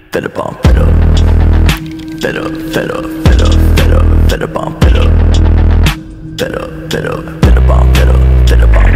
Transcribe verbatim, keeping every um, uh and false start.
Better bomb, better. Better, better, better, better, better bomb, better. Better, better, better bomb, better, better bomb.